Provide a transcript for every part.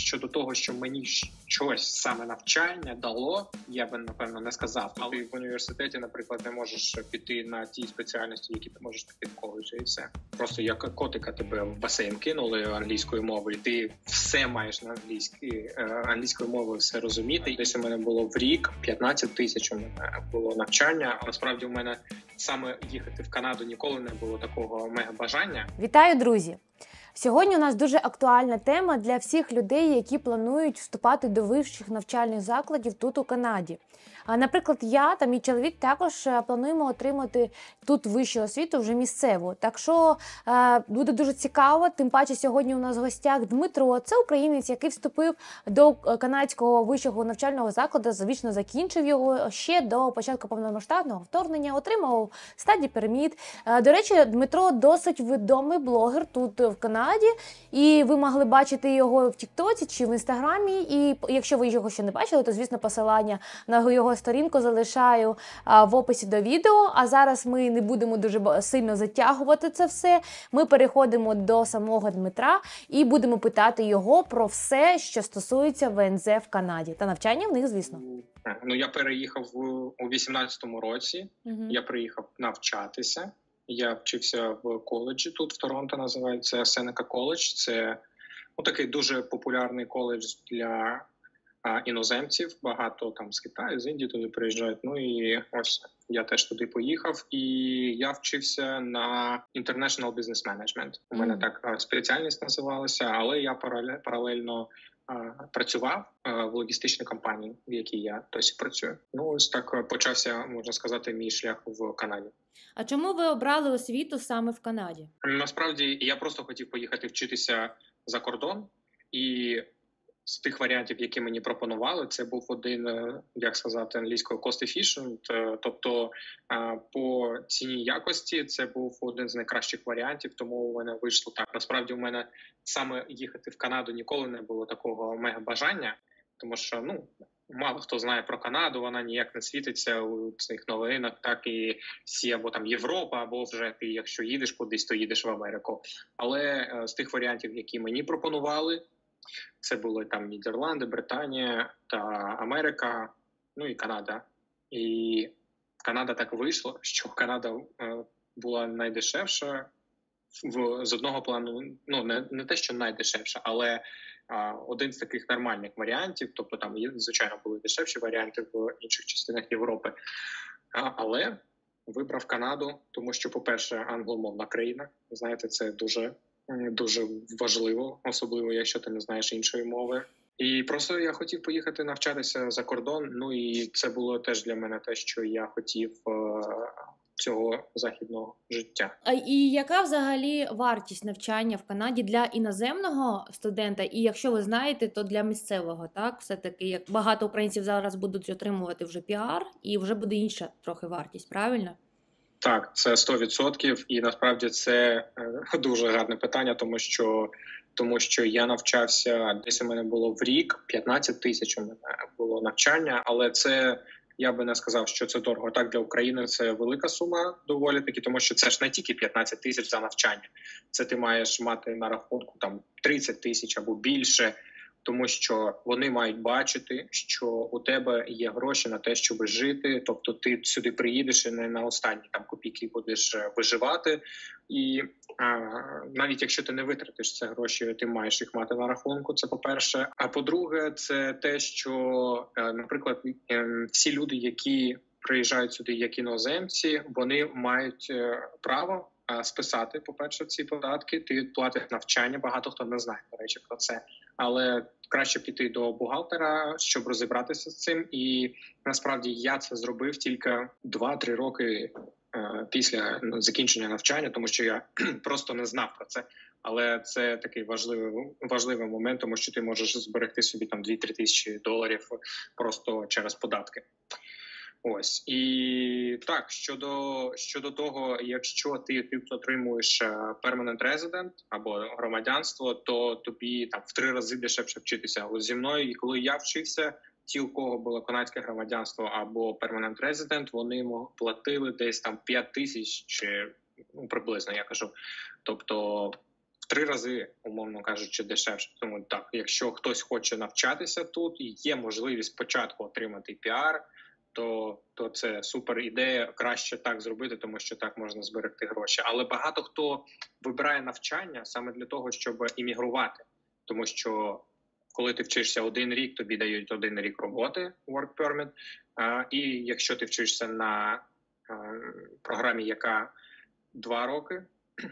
щодо того, що мені щось саме навчання дало, я би, напевно, не сказав. Але в університеті, наприклад, не можеш піти на ті спеціальності, які ти можеш піти в коледжі, і все. Просто як котика тебе в басейн кинули англійською мовою, і ти все маєш на англійською мовою все розуміти. Десь у мене було в рік 15 тисяч у мене було навчання. Насправді у мене саме їхати в Канаду ніколи не було такого мега бажання. Вітаю, друзі! Сьогодні у нас дуже актуальна тема для всіх людей, які планують вступати до вищих навчальних закладів тут у Канаді. Наприклад, я та мій чоловік також плануємо отримати тут вищу освіту вже місцеву. Так що буде дуже цікаво, тим паче сьогодні у нас в гостях Дмитро. Це українець, який вступив до канадського вищого навчального закладу, звісно, закінчив його ще до початку повномасштабного вторгнення, отримав стадії переміт. До речі, Дмитро досить відомий блогер тут в Канаді, і ви могли бачити його в Тіктоці чи в Інстаграмі. І якщо ви його ще не бачили, то, звісно, посилання на його сторінку залишаю в описі до відео. А зараз ми не будемо дуже сильно затягувати це все. Ми переходимо до самого Дмитра і будемо питати його про все, що стосується ВНЗ в Канаді. Та навчання в них, звісно. Ну, я переїхав у 18-му році. Я приїхав навчатися. Я вчився в коледжі тут, в Торонто, називається Сенека коледж. Це такий дуже популярний коледж для іноземців. Багато там з Китаю, з Індії туди приїжджають. Ну і ось я теж туди поїхав. І я вчився на International Business Management. У мене так спеціальність називалася, але я паралельно працював в логістичній компанії, в якій я досі працюю. Ну, ось так почався, можна сказати, мій шлях в Канаді. А чому ви обрали освіту саме в Канаді? Насправді, я просто хотів поїхати вчитися за кордон, і з тих варіантів, які мені пропонували, це був один, як сказати, англійською cost-efficient, тобто по ціні якості це був один з найкращих варіантів, тому у мене вийшло так. Насправді у мене саме їхати в Канаду ніколи не було такого мега бажання, тому що, мало хто знає про Канаду, вона ніяк не світиться у цих новинах, так і всі або там Європа, або вже ти, якщо їдеш кудись, то їдеш в Америку. Але з тих варіантів, які мені пропонували, це були там Нідерланди, Британія та Америка, ну і Канада. І Канада так вийшло, що Канада була найдешевша з одного плану, не те, що найдешевша, але один з таких нормальних варіантів, тобто там, звичайно, були дешевші варіанти в інших частинах Європи. Але вибрав Канаду, тому що, по-перше, англомовна країна, знаєте, це дуже важливо, особливо, якщо ти не знаєш іншої мови. І просто я хотів поїхати навчатися за кордон, ну і це було теж для мене те, що я хотів цього західного життя. І яка взагалі вартість навчання в Канаді для іноземного студента? І якщо ви знаєте, то для місцевого, так? Все-таки, як багато українців зараз будуть отримувати вже піар, і вже буде інша трохи вартість, правильно? Так, це 100%, і насправді це дуже гарне питання, тому що я навчався, десь у мене було в рік 15 тисяч у мене було навчання, але це, я би не сказав, що це дорого. Так, для України це велика сума доволі таки, тому що це ж не тільки 15 тисяч за навчання. Це ти маєш мати на рахунку там 30 тисяч або більше, тому що вони мають бачити, що у тебе є гроші на те, щоб жити, тобто ти сюди приїдеш і не на останні там копійки будеш виживати. І навіть якщо ти не витратиш ці гроші, ти маєш їх мати на рахунку, це по-перше. А по-друге, це те, що, наприклад, всі люди, які приїжджають сюди як іноземці, вони мають право списати, по-перше, ці податки. Ти платиш навчання, багато хто не знає, до речі, про це. Але краще піти до бухгалтера, щоб розібратися з цим. І насправді я це зробив тільки 2-3 роки після закінчення навчання, тому що я просто не знав про це. Але це такий важливий момент, тому що ти можеш зберегти собі там 2-3 тисячі доларів просто через податки. Ось. І так, щодо того, якщо ти отримуєш permanent resident або громадянство, то тобі там в 3 рази дешевше вчитися. Ось зі мною, і коли я вчився, ті, у кого було канадське громадянство або permanent resident, вони платили десь там 5 тисяч, чи приблизно, я кажу. Тобто в 3 рази, умовно кажучи, дешевше. Тому так, якщо хтось хоче навчатися тут і є можливість спочатку отримати піар, то це супер ідея, краще так зробити, тому що так можна зберегти гроші. Але багато хто вибирає навчання саме для того, щоб іммігрувати, тому що коли ти вчишся 1 рік, тобі дають 1 рік роботи, work permit, і якщо ти вчишся на програмі, яка 2 роки,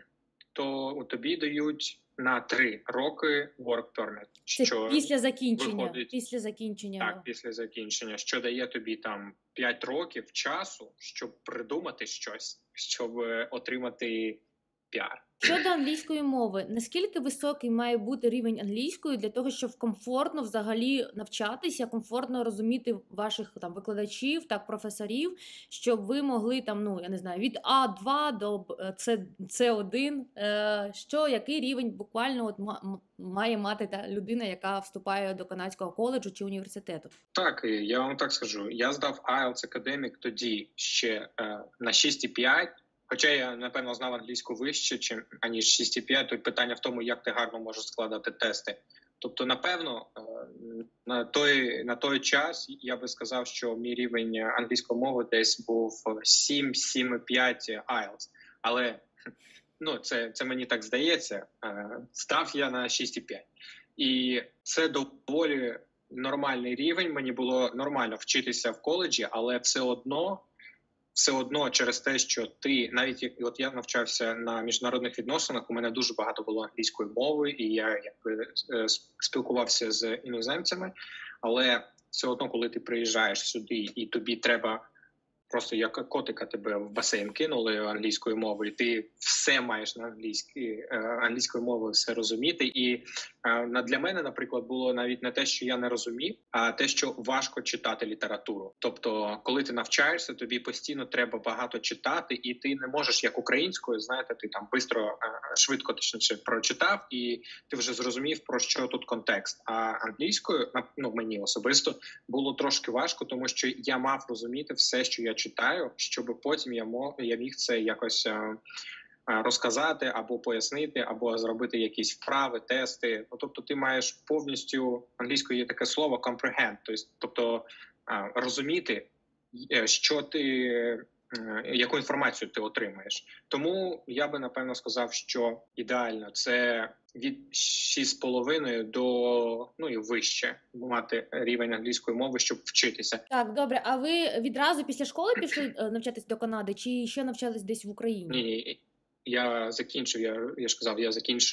то тобі дають на 3 роки work permit. Це після закінчення. Виходить, після закінчення. Так, після закінчення, що дає тобі там 5 років часу, щоб придумати щось, щоб отримати піар. Щодо англійської мови, наскільки високий має бути рівень англійської для того, щоб комфортно взагалі навчатися, комфортно розуміти ваших там викладачів, так, професорів, щоб ви могли там, я не знаю, від А2 до С1, який рівень буквально має мати та людина, яка вступає до канадського коледжу чи університету? Так, я вам так скажу. Я здав IELTS Academic тоді ще на 6,5. Хоча я, напевно, знав англійську вище, аніж 6,5, то питання в тому, як ти гарно можеш складати тести. Тобто, напевно, на той час я би сказав, що мій рівень англійської мови десь був 7-7,5 IELTS. Але це мені так здається. Здав я на 6,5. І це доволі нормальний рівень. Мені було нормально вчитися в коледжі, але все одно через те, що ти, навіть от я навчався на міжнародних відносинах, у мене дуже багато було англійської мови, і я спілкувався з іноземцями, але все одно, коли ти приїжджаєш сюди і тобі треба просто як котика тебе в басейн кинули англійською мовою, ти все маєш на англійською мовою все розуміти. І для мене, наприклад, було навіть не те, що я не розумів, а те, що важко читати літературу. Тобто, коли ти навчаєшся, тобі постійно треба багато читати, і ти не можеш, як українською, знаєте, ти там швидко точніше прочитав, і ти вже зрозумів, про що тут контекст. А англійською, мені особисто, було трошки важко, тому що я мав розуміти все, що я читаю, щоб потім я міг це якось розказати або пояснити, або зробити якісь вправи, тести. Тобто ти маєш повністю, англійською є таке слово comprehend, тобто розуміти, яку інформацію ти отримаєш. Тому я би, напевно, сказав, що ідеально це від 6,5 до, і вище, мати рівень англійської мови, щоб вчитися. Так, добре. А ви відразу після школи пішли навчатись до Канади, чи ще навчались десь в Україні? Ні, я закінчив, я ж казав,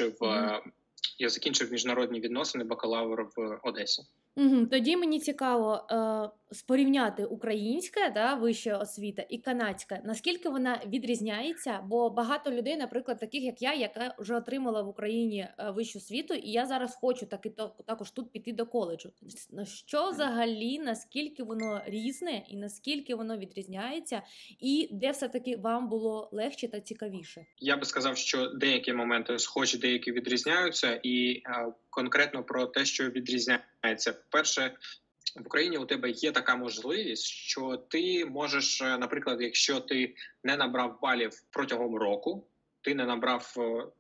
я закінчив міжнародні відносини, бакалавр в Одесі. Тоді мені цікаво порівняти українська, вища освіта і канадська. Наскільки вона відрізняється? Бо багато людей, наприклад, таких як я, яка вже отримала в Україні вищу освіту, і я зараз хочу також тут піти до коледжу. Що взагалі, наскільки воно різне і наскільки воно відрізняється, і де все-таки вам було легше та цікавіше? Я би сказав, що деякі моменти схожі, деякі відрізняються, і конкретно про те, що відрізняється. По-перше, в Україні у тебе є така можливість, що ти можеш, наприклад, якщо ти не набрав балів протягом року, ти не набрав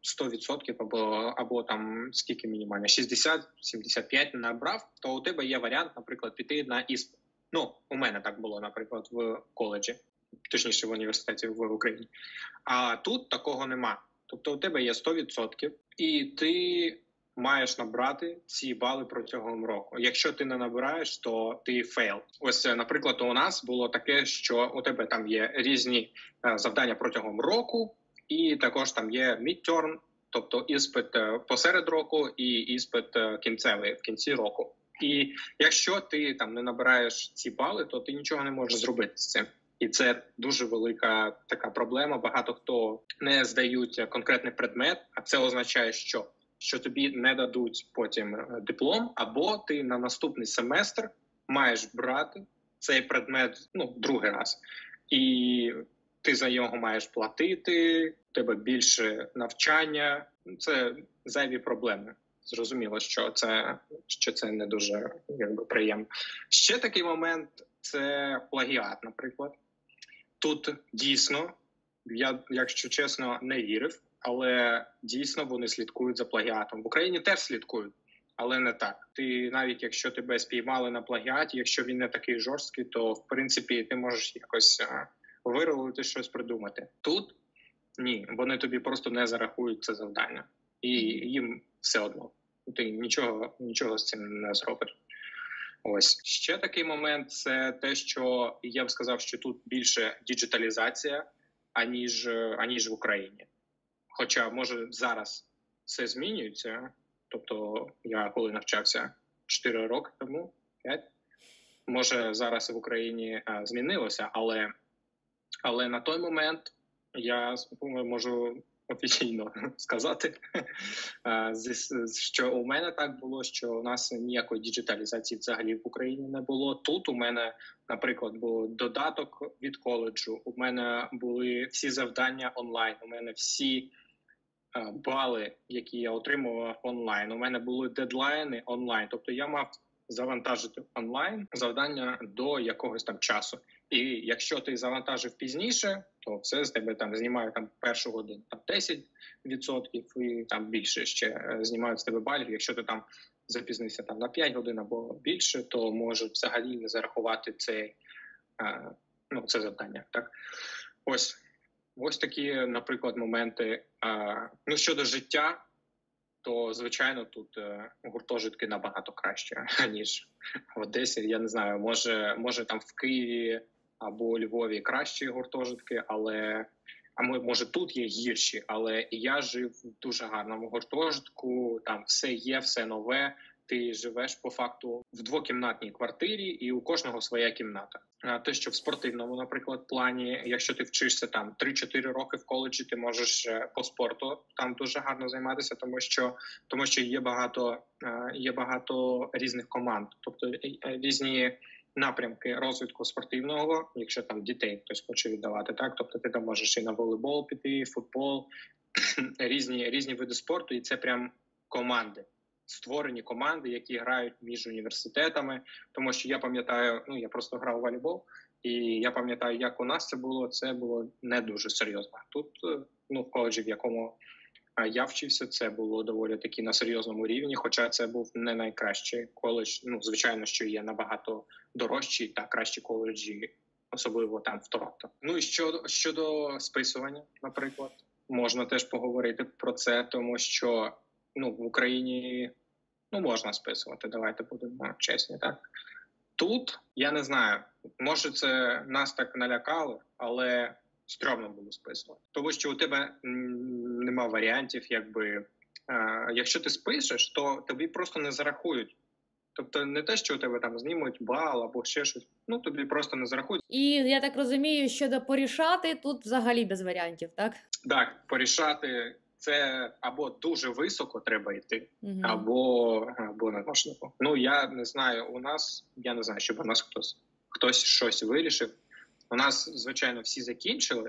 100% або там скільки мінімально, 60-75 не набрав, то у тебе є варіант, наприклад, піти на іспит. У мене так було, наприклад, в коледжі, точніше в університеті в Україні. А тут такого нема. Тобто у тебе є 100%, і ти маєш набрати ці бали протягом року. Якщо ти не набираєш, то ти фейл. Ось, наприклад, у нас було таке, що у тебе там є різні завдання протягом року, і також там є midterm, тобто іспит посеред року і іспит кінцевий в кінці року. І якщо ти там не набираєш ці бали, то ти нічого не можеш зробити з цим. І це дуже велика така проблема. Багато хто не здають конкретний предмет, а це означає, що тобі не дадуть потім диплом, або ти на наступний семестр маєш брати цей предмет другий раз. І ти за нього маєш платити, у тебе більше навчання. Це зайві проблеми. Зрозуміло, що це не дуже приємно. Ще такий момент – це плагіат, наприклад. Тут дійсно, я, якщо чесно, не вірив. але дійсно вони слідкують за плагіатом. В Україні теж слідкують, але не так. Ти навіть якщо тебе спіймали на плагіаті, якщо він не такий жорсткий, то в принципі ти можеш якось вирулити, щось придумати. Тут ні, вони тобі просто не зарахують це завдання, і їм все одно. Ти нічого з цим не зробиш. Ось ще такий момент – це те, що я б сказав, що тут більше діджиталізація, аніж в Україні. Хоча, може, зараз все змінюється. Тобто, я коли навчався 4 роки тому, 5, може, зараз в Україні змінилося, але на той момент я можу офіційно сказати, що у мене так було, що у нас ніякої діджиталізації взагалі в Україні не було. Тут у мене, наприклад, був додаток від коледжу, у мене були всі завдання онлайн, у мене всі бали, які я отримував онлайн, у мене були дедлайни онлайн, тобто я мав завантажити онлайн завдання до якогось там часу. І якщо ти завантажив пізніше, то все з тебе там знімають там першу годину там 10% і там більше ще знімають з тебе балів. Якщо ти там запізнився там на 5 годин або більше, то можуть взагалі не зарахувати це завдання. Так, ось такі, наприклад, моменти. Щодо життя, то, звичайно, тут гуртожитки набагато краще, ніж в Одесі. Я не знаю, може там в Києві або у Львові кращі гуртожитки, може тут є гірші, але я жив в дуже гарному гуртожитку, там все є, все нове. Ти живеш по факту в двокімнатній квартирі, і у кожного своя кімната. А те, що в спортивному, наприклад, плані, якщо ти вчишся там 3-4 роки в коледжі, ти можеш по спорту там дуже гарно займатися, тому що є багато різних команд, тобто різні напрямки розвитку спортивного, якщо там дітей хтось хоче віддавати, так, тобто ти там можеш і на волейбол піти, футбол, різні види спорту, і це прям команди. Створені команди, які грають між університетами, тому що я пам'ятаю, я просто грав у волейбол, і я пам'ятаю, як у нас це було не дуже серйозно. Тут, в коледжі, в якому я вчився, це було доволі таки на серйозному рівні, хоча це був не найкращий коледж, звичайно, що є набагато дорожчі та кращі коледжі, особливо там в Торонто. І щодо списування, наприклад, можна теж поговорити про це, тому що в Україні можна списувати, давайте будемо чесні, так? Тут, я не знаю, може це нас так налякало, але стрьомно було списувати. Тому що у тебе нема варіантів, якщо ти спишеш, то тобі просто не зарахують. Тобто не те, що у тебе там знімуть бал або ще щось, тобі просто не зарахують. І я так розумію, що порішати тут взагалі без варіантів, так? Так, порішати. Це або дуже високо треба йти, або неможливо. Я не знаю, я не знаю, щоб у нас хтось щось вирішив. У нас, звичайно, всі закінчили,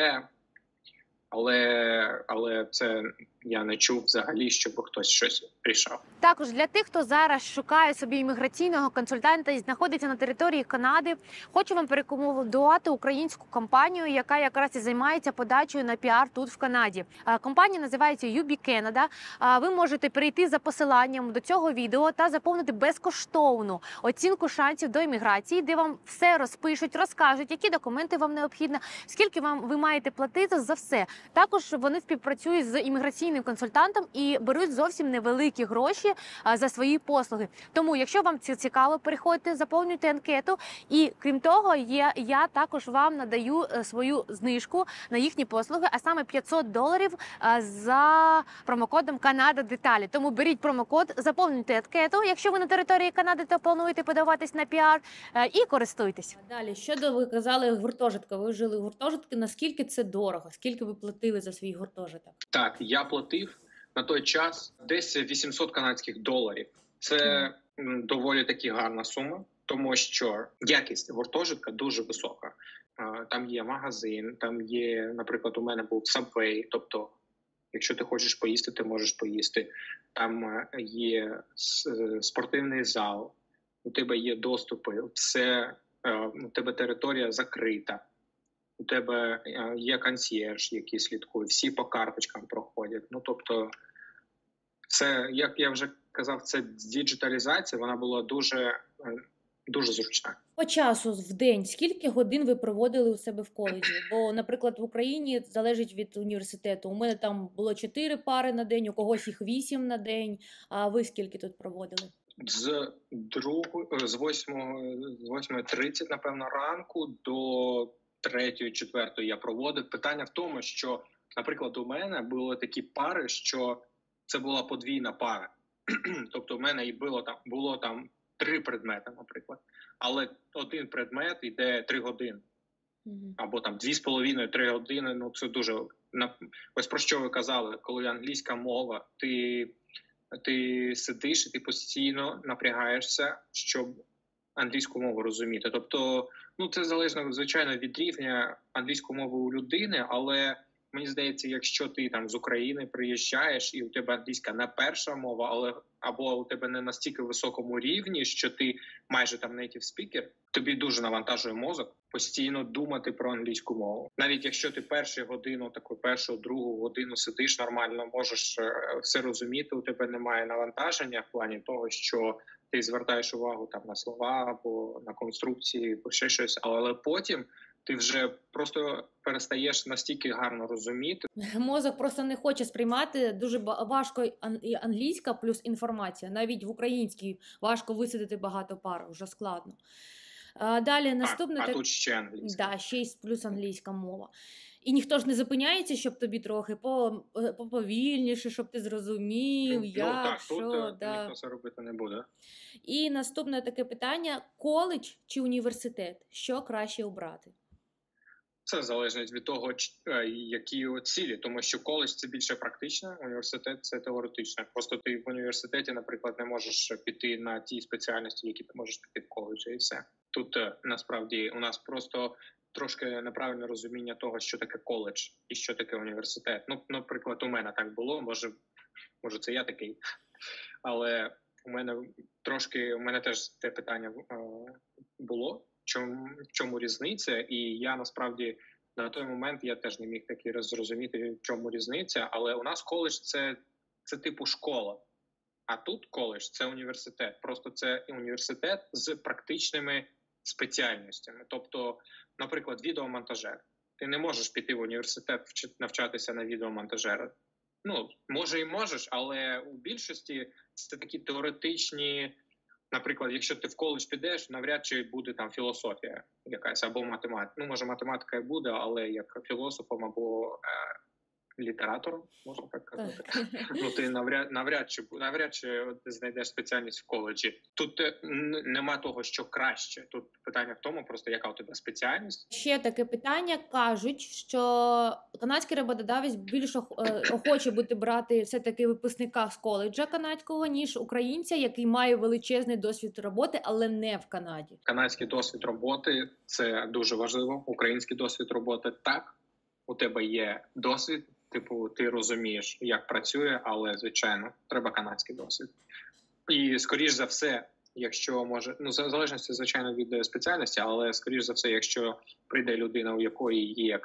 але це я не чув взагалі, щоб хтось щось рішав. Також для тих, хто зараз шукає собі імміграційного консультанта і знаходиться на території Канади, хочу вам порекомендувати українську компанію, яка якраз і займається подачею на піар тут в Канаді. Компанія називається UB Canada. Ви можете перейти за посиланням до цього відео та заповнити безкоштовну оцінку шансів до імміграції, де вам все розпишуть, розкажуть, які документи вам необхідно, скільки ви маєте платити за все. Також вони співпрацюють з імміграційним консультантом і беруть зовсім невеликі гроші за свої послуги. Тому, якщо вам це цікаво, переходьте, заповнюйте анкету. І, крім того, я також вам надаю свою знижку на їхні послуги, а саме $500 за промокодом Канада Деталі. Тому беріть промокод, заповнюйте анкету, якщо ви на території Канади та плануєте подаватись на піар, і користуйтесь. Далі, щодо, ви казали, гуртожитка. Ви жили в гуртожитку. Наскільки це дорого? Скільки ви платили за свій гуртожиток? Так, я платив на той час десь $800. Це доволі таки гарна сума, тому що якість гуртожитка дуже висока. Там є магазин, там є, наприклад, у мене був Subway, тобто якщо ти хочеш поїсти, ти можеш поїсти. Там є спортивний зал, у тебе є доступи, у тебе територія закрита. у тебе є консьєрж, який слідкує, всі по карточкам проходять. Ну, тобто, це, як я вже казав, це діджиталізація, вона була дуже зручна. По часу в день скільки годин ви проводили у себе в коледжі? Бо, наприклад, в Україні залежить від університету. У мене там було 4 пари на день, у когось їх 8 на день. А ви скільки тут проводили? З 8:30, напевно, ранку до 3-4 я проводив. Питання в тому, що, наприклад, у мене були такі пари, що це була подвійна пара. Тобто в мене і було там 3 предмети, наприклад. Але один предмет йде 3 години. Або там 2,5-3 години. Ну, це дуже... Ось про що ви казали, коли англійська мова, ти сидиш і ти постійно напрягаєшся, щоб англійську мову розуміти. Тобто, ну, це залежно, звичайно, від рівня англійської мови у людини, але мені здається, якщо ти там з України приїжджаєш і у тебе англійська не перша мова, або у тебе не настільки високому рівні, що ти майже там native speaker, тобі дуже навантажує мозок постійно думати про англійську мову. Навіть якщо ти першу, другу годину сидиш нормально, можеш все розуміти, у тебе немає навантаження в плані того, що ти звертаєш увагу там на слова або на конструкції, або ще щось, але потім ти вже просто перестаєш настільки гарно розуміти. Мозок просто не хоче сприймати, дуже важко і англійська плюс інформація. Навіть в українській важко висадити багато пар, вже складно. Далі наступне... тут ще англійська. Да, ще й плюс англійська мова. І ніхто ж не зупиняється, щоб тобі трохи поповільніше, щоб ти зрозумів, Тут ніхто це робити не буде. І наступне таке питання: коледж чи університет? Що краще обрати? Це залежить від того, які цілі, тому що коледж – це більше практично, університет – це теоретично. Просто ти в університеті, наприклад, не можеш піти на ті спеціальності, які ти можеш піти в коледжі, і все. Тут, насправді, у нас просто трошки неправильне розуміння того, що таке коледж і що таке університет. Ну, наприклад, у мене так було, може це я такий, але у мене теж те питання було. В чому різниця, і я насправді на той момент я теж не міг таки зрозуміти, в чому різниця, але у нас коледж це типу школа, а тут коледж це університет, просто це університет з практичними спеціальностями, тобто, наприклад, відеомонтажер. Ти не можеш піти в університет навчатися на відеомонтажера. Ну, може і можеш, але у більшості це такі теоретичні. Наприклад, якщо ти в коледж підеш, навряд чи буде там філософія якась або математика. Ну, може, математика і буде, але як філософом або літератором, можна так казати. Ну, ти навряд чи ти знайдеш спеціальність в коледжі. Тут нема того, що краще. Тут питання в тому, просто яка у тебе спеціальність. Ще таке питання. Кажуть, що канадський роботодавець більш охоче буде брати все-таки випускника з коледжа канадського, ніж українця, який має величезний досвід роботи, але не в Канаді. Канадський досвід роботи – це дуже важливо. Український досвід роботи – так. У тебе є досвід, типу, ти розумієш, як працює, але, звичайно, треба канадський досвід. І, скоріш за все, якщо може, ну, в залежності, звичайно, від спеціальності, але, скоріш за все, якщо прийде людина, у якої є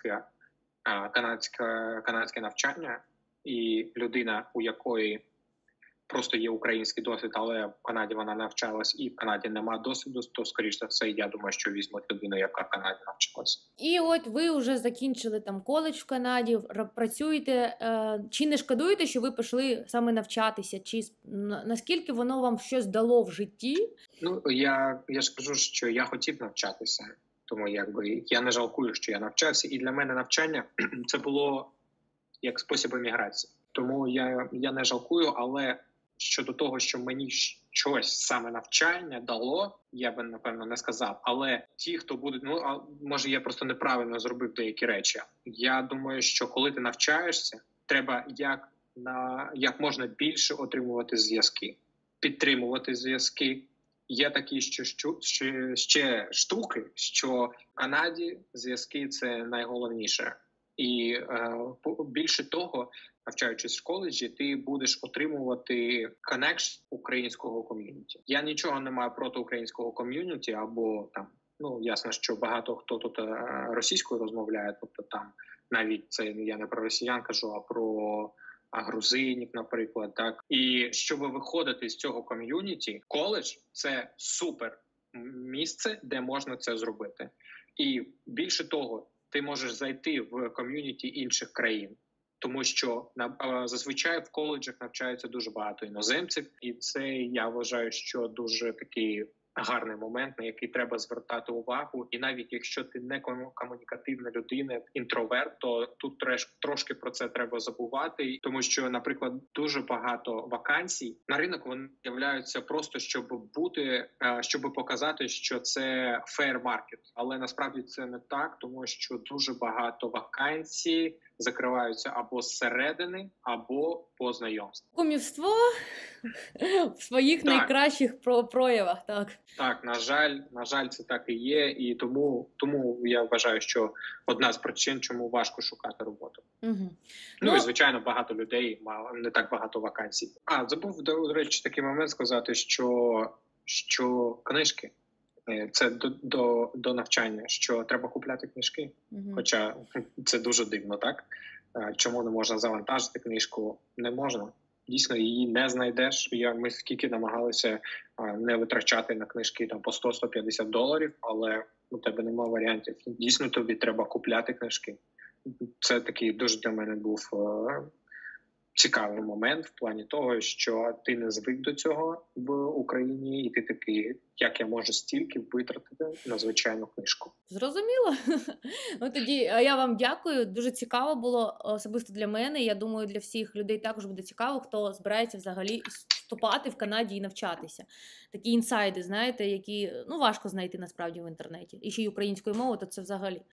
канадське навчання, і людина, у якої просто є український досвід, але в Канаді вона навчалась і в Канаді немає досвіду, то, скоріш за все, я думаю, що візьмуть людину, яка в Канаді навчалася. І от ви вже закінчили там коледж в Канаді, працюєте. Чи не шкодуєте, що ви пішли саме навчатися? Чи наскільки воно вам щось дало в житті? Ну, я ж кажу, що я хотів навчатися. Тому я не жалкую, що я навчався. І для мене навчання це було як спосіб еміграції. Тому я не жалкую, але щодо того, що мені щось саме навчання дало, я би, напевно, не сказав. Але ті, хто будуть, може, я просто неправильно зробив деякі речі. Я думаю, що коли ти навчаєшся, треба як можна більше отримувати зв'язки, підтримувати зв'язки. Є такі ще штуки, що в Канаді зв'язки – це найголовніше. І більше того, навчаючись в коледжі, ти будеш отримувати коннекшн українського ком'юніті. Я нічого не маю проти українського ком'юніті або там Ну, ясно, що багато хто тут російською розмовляє, тобто там навіть це я не про росіян кажу, а про грузинів, наприклад, так. І щоб виходити з цього ком'юніті, коледж – це супер місце, де можна це зробити. І більше того, ти можеш зайти в ком'юніті інших країн, тому що зазвичай в коледжах навчаються дуже багато іноземців, і це, я вважаю, що дуже такий гарний момент, на який треба звертати увагу. І навіть якщо ти не комунікативна людина, інтроверт, то тут трошки про це треба забувати, тому що, наприклад, дуже багато вакансій на ринок вони з'являються просто щоб показати, що це fair market. Але насправді це не так, тому що дуже багато вакансій закриваються або зсередини, або по знайомству. Кумівство в своїх найкращих проявах, так. Так, на жаль, це так і є, і тому я вважаю, що одна з причин, чому важко шукати роботу. Угу. Ну і, звичайно, багато людей, не так багато вакансій. Забув, до речі, такий момент сказати, що книжки, це до навчання, що треба купляти книжки, хоча це дуже дивно, так? Чому не можна завантажити книжку? Не можна. Дійсно, її не знайдеш. Ми скільки намагалися не витрачати на книжки там по $100-150, але у тебе немає варіантів. Дійсно, тобі треба купляти книжки. Це такий дуже для мене був цікавий момент в плані того, що ти не звик до цього в Україні, і ти такий, як я можу стільки витратити на звичайну книжку. Зрозуміло. Ну тоді я вам дякую. Дуже цікаво було особисто для мене. Я думаю, для всіх людей також буде цікаво, хто збирається взагалі вступати в Канаді і навчатися. Такі інсайди, знаєте, які важко знайти насправді в інтернеті. І ще й українською мовою, то це взагалі.